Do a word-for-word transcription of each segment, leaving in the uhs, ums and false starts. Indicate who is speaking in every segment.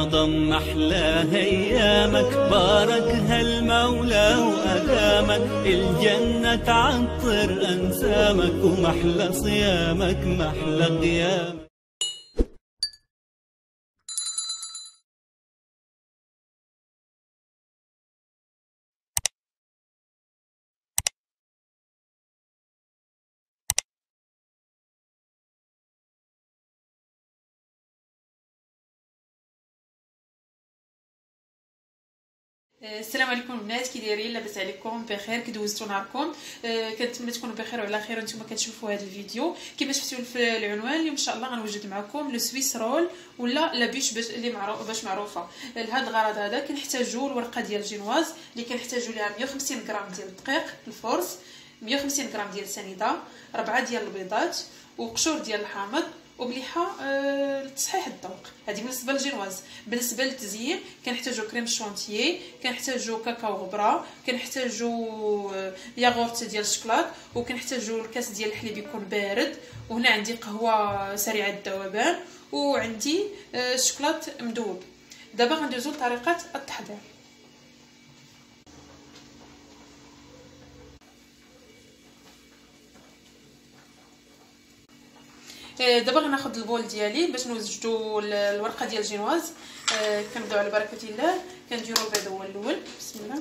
Speaker 1: رمضان محلى ايامك، باركها المولى وادامك، الجنة تعطر انسامك، ومحلى صيامك محلى قيامك.
Speaker 2: السلام عليكم البنات، كي دايرين؟ لاباس عليكم؟ بخير؟ كي دوزتوا نهاركم؟ أه كنتمنى تكونوا بخير وعلى خير وانتم كتشوفوا هذا الفيديو. كما شفتوا في العنوان، اليوم ان شاء الله غنوجد معكم لو سويس رول ولا لا بيش باش اللي معروف باش معروفه. لهذا الغرض هذا كنحتاجوا الورقه ديال الجينواز اللي كنحتاجوا ليها مية وخمسين غرام ديال الدقيق الفورس، مية وخمسين غرام ديال السنيده، ربعه ديال البيضات، وقشور ديال الحامض، ومليحه أه لتصحيح الذوق. هذه بالنسبه للجينواز. بالنسبه للتزيين كنحتاجوا كريم شونتيي، كنحتاجوا كاكاو غبره، كنحتاجوا ياغورت ديال الشكلاط، وكنحتاجوا الكاس ديال الحليب يكون بارد، وهنا عندي قهوه سريعه الذوبان، وعندي أه الشكلاط مذوب. دابا غندوزو لطريقه التحضير. دابا غناخذ البول ديالي باش نوجدوا الورقه ديال الجينواز. آه كنبداو على بركه الله. كنديروا البيض هو الاول، بسم الله.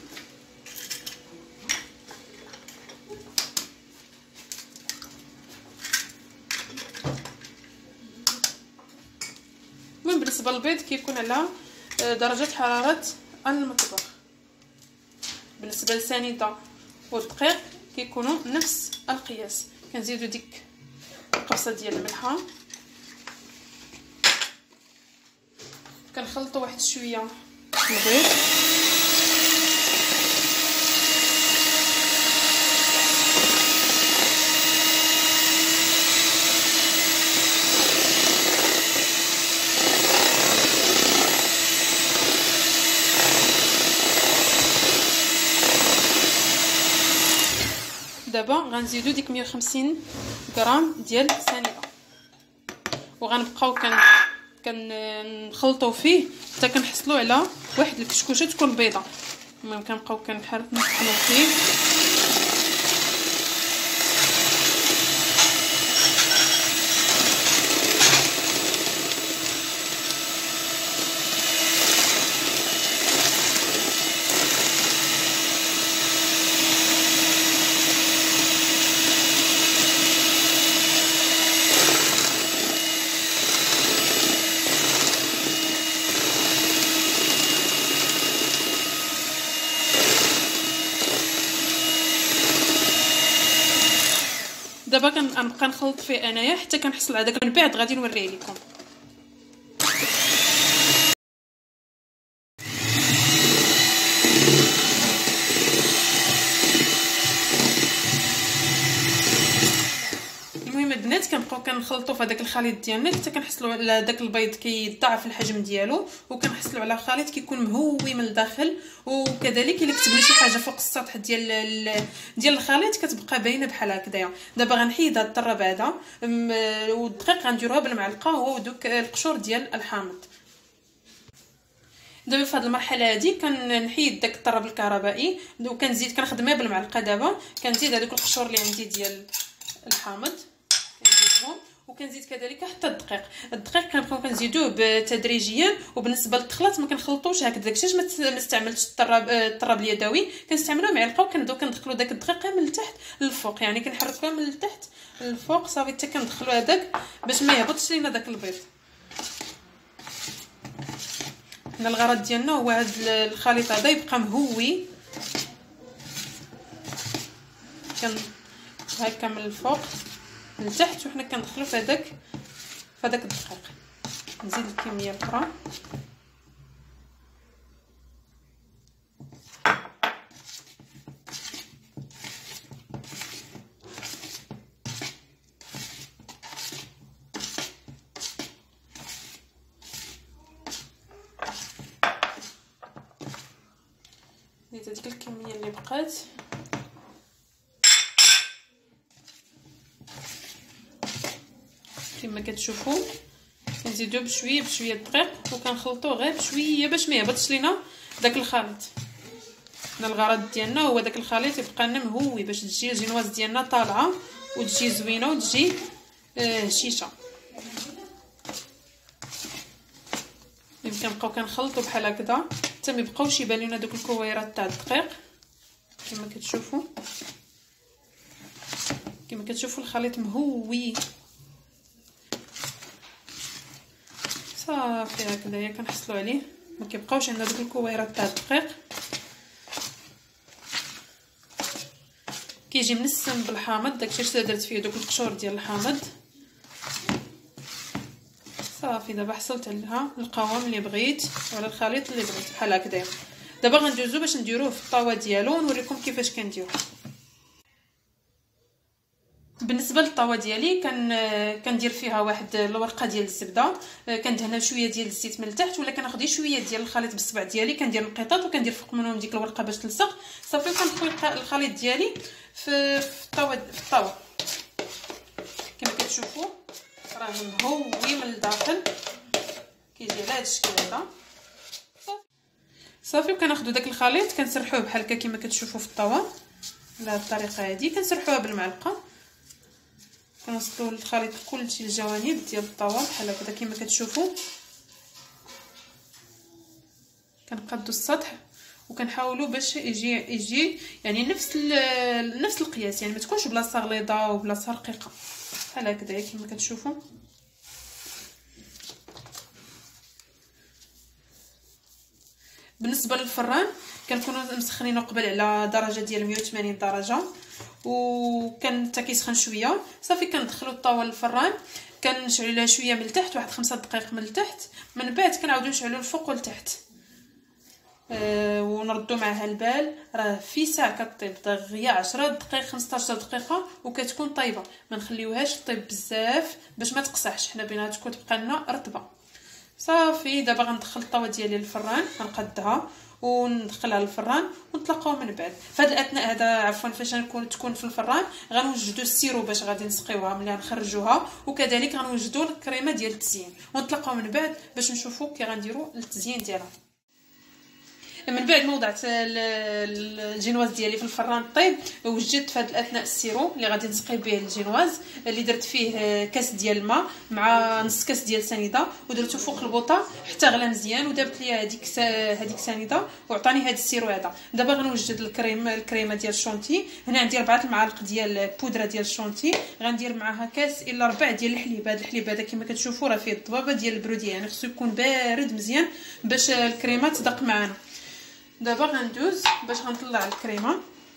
Speaker 2: المهم بالنسبه للبيض كيكون على درجه حراره المطبخ. بالنسبه للسنيده والدقيق كيكونوا نفس القياس. كنزيدوا ديك قبصه ديال الملحه، كنخلطوا واحد شويه البيض، دابا غنزيدو ديك مية وخمسين غرام ديال السنيده، وغنبقاو كن كنخلطوا فيه حتى كنحصلوا على واحد الكشكوشه تكون بيضه. المهم كنبقاو كنحرك نطحنوا فيه. دابا كنبقى نخلط فيه انايا حتى كنحصل على داك. من بعد غادي نوريه لكم. المهم البنات كنبقاو كنخلطوا في هذاك الخليط ديالنا حتى كنحصلوا على داك البيض كيضاعف الحجم ديالو، وكنحصلوا على خليط كيكون مهوي من الداخل. وكذلك الا كتبنا شي حاجه فوق السطح ديال ديال الخليط كتبقى باينه بحال هكذايا. دابا غنحيد هاد الطراب هذا، والدقيق غنديروها بالمعلقه هو ودوك القشور ديال الحامض. دابا في هذه المرحله هذه كنحيد داك الطراب الكهربائي وكنزيد كنخدمها بالمعلقه. دابا كنزيد هذوك القشور اللي عندي ديال الحامض كنزيدهم، وكنزيد كذلك حتى الدقيق. الدقيق كنبقاو كنزيدوه تدريجيا. وبالنسبه للتخلاط ما كنخلطوش هكذا داكشي، ما استعملتش الطراب الطراب اليدوي، كنستعملوا معلقه وكنبداو كندخلوا داك الدقيق من التحت للفوق، يعني كنحركوه من التحت للفوق صافي حتى كندخلوا هذاك باش ما يهبطش لينا داك البيض. حنا الغرض ديالنا هو هذا الخليط هذا يبقى مهوي كن هكا من الفوق لتحت، وحنا كندخلوا في هذاك في هذاك الدقيق. نزيد الكميه الاخرى. نزيد هذيك الكميه اللي بقات. كما كتشوفوا كنزيدو بشويه بشويه دقيق وكنخلطوه غير بشويه باش ما يهبطش لينا داك الخليط. حنا الغرض ديالنا هو داك الخليط يبقى لنا مهوي باش تجي الجينواز ديالنا طالعه وتجي زوينه وتجي آه هشيشه. يمكن نبقاو كنخلطوا بحال هكذا حتى ما يبقاوش يبان لنا دوك الكويرات تاع الدقيق. كما كتشوفوا كما كتشوفوا الخليط مهوي صافي. هكذايا كنحصلوا عليه ما كيبقاوش عندنا دوك الكويرات تاع الدقيق. كيجي منسم بالحامض، داكشي علاش درت فيه دوك القشور ديال الحامض. صافي دابا حصلت عليها القوام اللي بغيت وعلى الخليط اللي بغيت بحال هكذا. دابا غندوزو باش نديروه في الطاوه ديالو ونوريكم كيفاش كنديرو. بالنسبه للطاوه ديالي كان كندير فيها واحد الورقه ديال الزبده، كندهنها شويه ديال الزيت من التحت، ولا كناخذ شويه ديال الخليط بالصبع ديالي كندير القطاط وكندير فوق منهم ديك الورقه باش تلصق. صافي كنخوي الخليط ديالي في في الطاوه في الطاوه كما كتشوفوا راه مهوي من الداخل كيجي على هذا الشكل هذا. صافي وكناخذوا داك الخليط كنسرحوه بحال هكا كما كتشوفوا في الطاوه بهذه الطريقه هذه. كنسرحوها بالمعلقه كنوصلوا الخليط كلشي الجوانب ديال الطاوه بحال هكا كما كتشوفوا. كنقادوا السطح وكنحاولوا باش يجي يجي يعني نفس نفس القياس، يعني ما تكونش بلاصه غليظه وبلاصه رقيقه بحال هكذا كما كتشوفوا. بالنسبه للفران كنكونوا مسخنينه قبل على درجه ديال مية وثمانين درجه وكان حتى كيسخن شويه. صافي كندخلوا الطاوه للفران كنشعلوا لها شويه من التحت واحد خمسة دقائق من التحت، من بعد كنعاودوا نشعلوا الفوق والتحت أه ونردوا معها البال. راه في ساعه كطيب دغيا عشرة دقائق خمسطاش دقيقه وكتكون طيبه. ما نخليوهاش طيب بزاف باش ما تقصحش، حنا بينها تكون تبقى لنا رطبه. صافي دابا غندخل الطاوه ديالي للفران غنقدها وندخلها للفران ونتلاقاو من بعد. في هذا الاثناء هذا عفوا فاش غنكون تكون في الفران غنوجدوا السيرو باش غادي نسقيوها ملي نخرجوها، وكذلك غنوجدوا الكريمه ديال التزيين ونتلاقاو من بعد باش نشوفوا كي غنديروا التزيين ديالها. من بعد ما وضعت الجينواز ديالي في الفران طيب وجدت في هذا الاثناء السيرو اللي غادي نسقي به الجينواز اللي درت فيه كاس ديال الماء مع نص كاس ديال سنيده ودرته فوق البوطه حتى غلا مزيان ودابت لي هذيك هذيك سنيده وعطاني هذا السيرو هذا. دابا غنوجد الكريم الكريمه ديال الشونتي. هنا عندي أربعة المعالق ديال بودره ديال الشونتي، غندير معها كاس الا ربع ديال الحليب. هذا الحليب هذا كما كتشوفوا راه فيه الضبابه ديال البروديه، يعني خصو يكون بارد مزيان باش الكريمه تدق معنا. دابا غندوز باش غنطلع الكريمه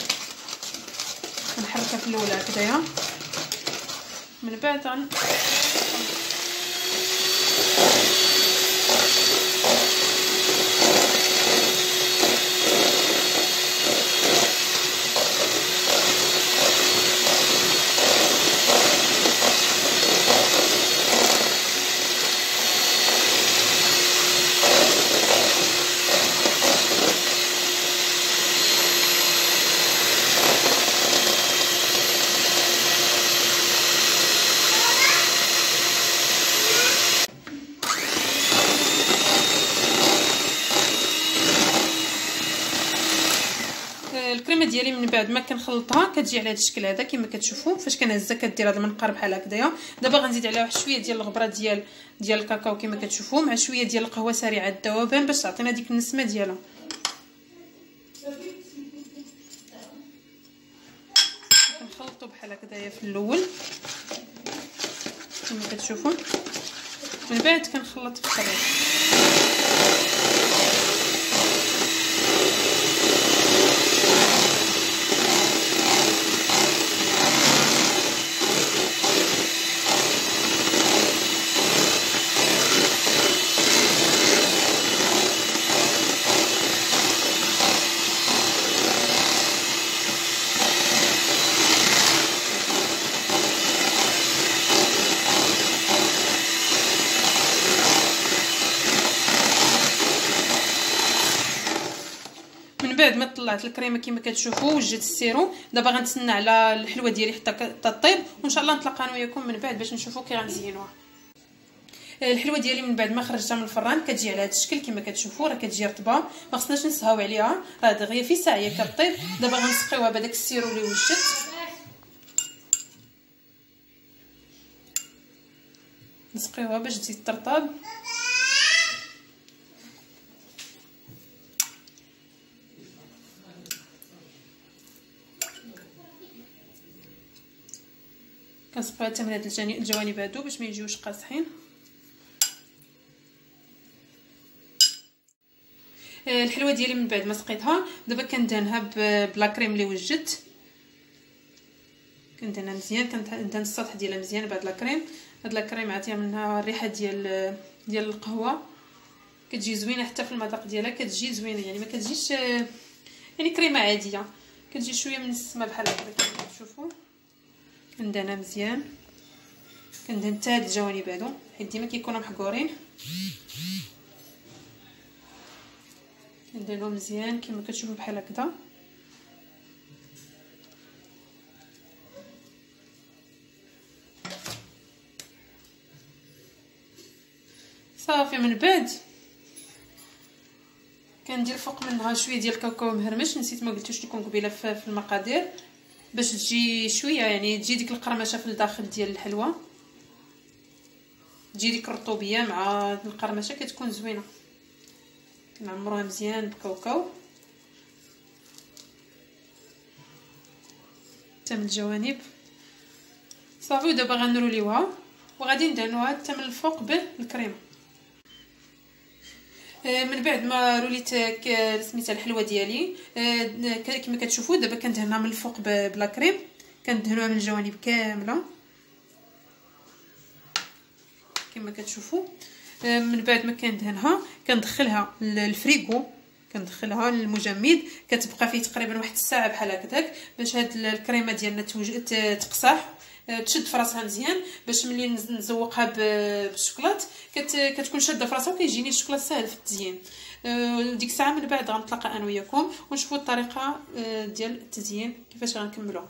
Speaker 2: نحركها في الاولى هكذايا، من بعد غن الكريمه ديالي من بعد ما كنخلطها كتجي على هذا الشكل هذا كما كتشوفوا. فاش كنهزها كدير هذا المنقار بحال هكذايا. دابا غنزيد عليها واحد شويه ديال الغبره ديال ديال الكاكاو كما كتشوفوا مع شويه ديال القهوه سريعه الذوبان باش تعطينا ديك النسمه ديالها. كنخلطوا بحال هكذايا في الاول كما كتشوفوا، من بعد كنخلط بالطريقه بعد ما طلعت الكريمه كما كتشوفوا وجدت السيرو. دابا غنتسنى على الحلوه ديالي حتى طيب وان شاء الله نتلاقى انا وياكم من بعد باش نشوفوا كي غنزينوها. الحلوه ديالي من بعد ما خرجتها من الفران كتجي على هذا الشكل كما كتشوفوا، راه كتجي رطبه، ما خصناش نسهاو عليها، راه دغيا في ساعه هي كطيب. دابا غنسقيوها بهذاك السيرو اللي وجدت. نسقيوها باش تزيد ترطب. كنسقيوها حتى من هاد الجوانب هادو باش ما يجيوش قاصحين. الحلوه ديالي من بعد ما سقيتها دابا كندهنها بلا كريم اللي وجدت، كندهنها مزيان، كندهن السطح ديالها مزيان بهاد لا كريم. هاد لا كريم عطيها منها الريحه ديال ديال القهوه، كتجي زوينه حتى في المذاق ديالها، كتجي زوينه يعني ما كتجيش يعني كريمه عاديه، كتجي شويه من السما بحال هكا كما كتشوفوا. كندهنها مزيان، كندهن حتى هاد الجوانب هادو حيت ديما كيكونوا محقورين، كنديرهم مزيان كما كتشوفوا بحال هكذا. صافي من بعد كندير فوق منها شويه ديال الكاكاو مهرمش، نسيت ما قلتوش لكم قبيله في المقادير، باش تجي شويه يعني تجي ديك القرمشه في الداخل ديال الحلوه، تجي ديك الرطوبيه مع القرمشه كتكون زوينه. كنعمروها مزيان بكاوكاو حتى من الجوانب. صافي ودابا غنروليوها وغادي ندهنوها حتى من الفوق بالكريمه. من بعد ما روليت سميتها الحلوه ديالي كما كتشوفوا دابا كندهنها من الفوق بلا كريم، كندهنوها من الجوانب كامله كما كتشوفوا. من بعد ما كندهنها كندخلها للفريغو، كندخلها للمجمد، كتبقى فيه تقريبا واحد الساعه بحال هكاك باش هاد الكريمه ديالنا تقصح، تشد فراسها مزيان، باش ملي نزوقها بالشوكولات كتكون شاده فراسها وكيجيني الشوكولات ساهل في التزيين. ديك الساعه من بعد غنتلاقى انا وياكم ونشوفوا الطريقه ديال التزيين كيفاش غنكملوها.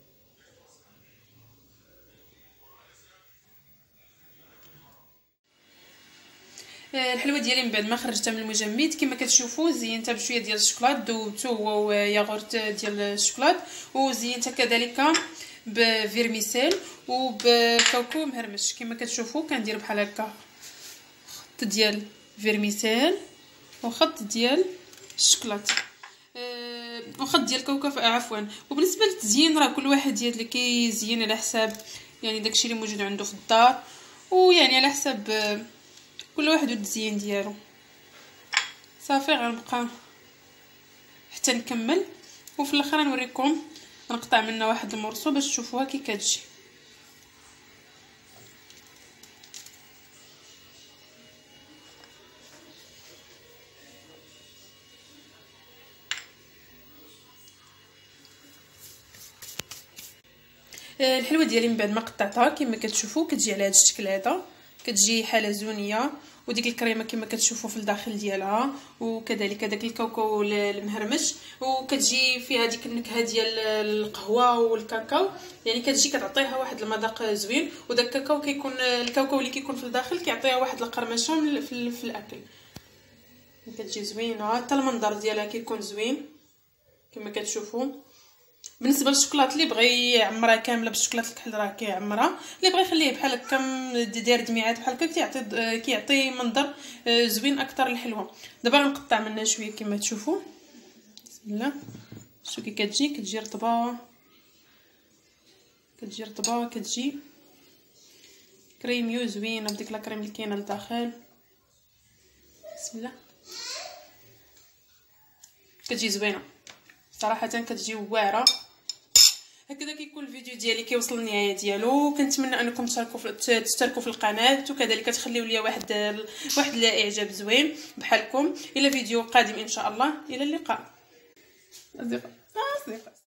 Speaker 2: الحلوه ديالي من بعد ما خرجتها من المجمد كما كتشوفوا زينتها بشويه ديال الشوكولات، دوبته هو وياغورت ديال الشوكولات، وزينتها كذلك بفيرميسيل وبكاكاو مهرمش كما كتشوفوا. كندير بحال هكا خط ديال فيرميسيل وخط ديال الشوكولات أه وخط ديال الكاوكاو عفوا. وبالنسبه للتزيين راه كل واحد ديال اللي كيزين على حساب يعني داكشي اللي موجود عنده في الدار، ويعني على حساب كل واحد والتزيين ديالو. صافي غنبقى حتى نكمل وفي الاخر نوريكم نقطع منها واحد المرصو باش تشوفوها كي كتجي. الحلوه ديالي من بعد ما قطعتها كما كتشوفوا كتجي على هذا الشكل هذا، كتجي حاله زونيه، وديك الكريمه كما كتشوفوا في الداخل ديالها، وكذلك داك الكاوكاو المهرمش، وكتجي فيها ديك النكهه ديال القهوه والكاكاو، يعني كتجي كتعطيها واحد المذاق زوين. وداك الكاكاو كيكون الكاوكاو اللي كيكون في الداخل كيعطيها واحد القرمشه في, في الاكل، كتجي زوينه. حتى المنظر ديالها كيكون زوين كما كتشوفوا. بالنسبه للشوكولات اللي بغى يعمرها كامله بالشوكولات الكحل راه كيعمرها، اللي بغى يخليه بحال هكا داير دميعات بحال هكا كيعطي كيعطي منظر زوين اكثر للحلوه. دابا غنقطع منها شويه كما تشوفوا. بسم الله. شوفي كتجي كتجي رطبه، كتجي رطبه، كتجي كريميو زوينه بديك لا كريم اللي كاينه لداخل. بسم الله. كتجي زوينه صراحه، كتجي واعره. هكذا كيكون الفيديو ديالي كيوصل للنهايه ديالو. كنتمنى انكم تشاركوا في تشتركوا في القناه، وكذلك تخليوا لي واحد واحد الاعجاب زوين بحالكم. الى فيديو قادم ان شاء الله، الى اللقاء اصدقاء.